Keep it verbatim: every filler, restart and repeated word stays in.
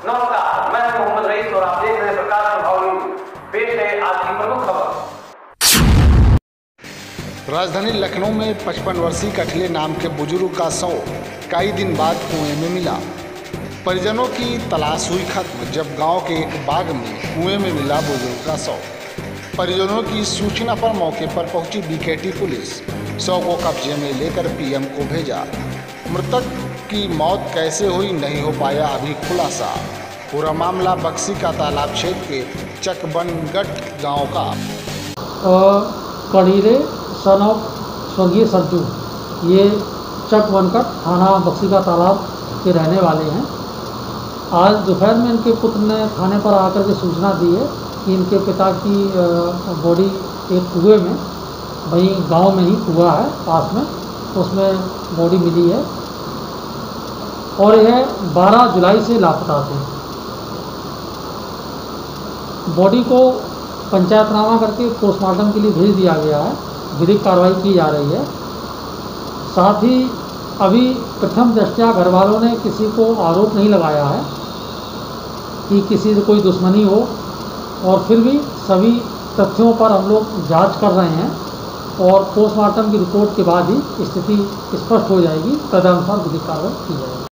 नमस्कार, मैं मोहम्मद रईस और आप देख रहे हैं प्रकाश प्रभाव न्यूज। पेश है आज की प्रमुख खबर। राजधानी लखनऊ में पचपन वर्षीय कठले नाम के बुजुर्ग का शव कई दिन बाद कुएं में मिला। परिजनों की तलाश हुई खत्म जब गांव के एक बाग में कुएं में मिला बुजुर्ग का शव। परिजनों की सूचना पर मौके पर पहुंची बीकेटी पुलिस शव को कब्जे में लेकर पीएम को भेजा। मृतक की मौत कैसे हुई नहीं हो पाया अभी खुलासा। पूरा मामला बक्सी का तालाब क्षेत्र के चकबनगट गांव का। कड़ीरे सन ऑफ स्वर्गीय सरजू ये चकबनगट थाना बक्सी का तालाब के रहने वाले हैं। आज दोपहर में इनके पुत्र ने थाने पर आकर के सूचना दी है कि इनके पिता की बॉडी एक कुएं में, वहीं गांव में ही कुआं है पास में, उसमें बॉडी मिली है और यह बारह जुलाई से लापता थे। बॉडी को पंचायतनामा करके पोस्टमार्टम के लिए भेज दिया गया है। विधिक कार्रवाई की जा रही है। साथ ही अभी प्रथम दृष्टया घर वालों ने किसी को आरोप नहीं लगाया है कि किसी से कोई दुश्मनी हो, और फिर भी सभी तथ्यों पर हम लोग जांच कर रहे हैं और पोस्टमार्टम की रिपोर्ट के बाद ही स्थिति स्पष्ट हो जाएगी। तदनुसार विधिक कार्रवाई की जाएगी।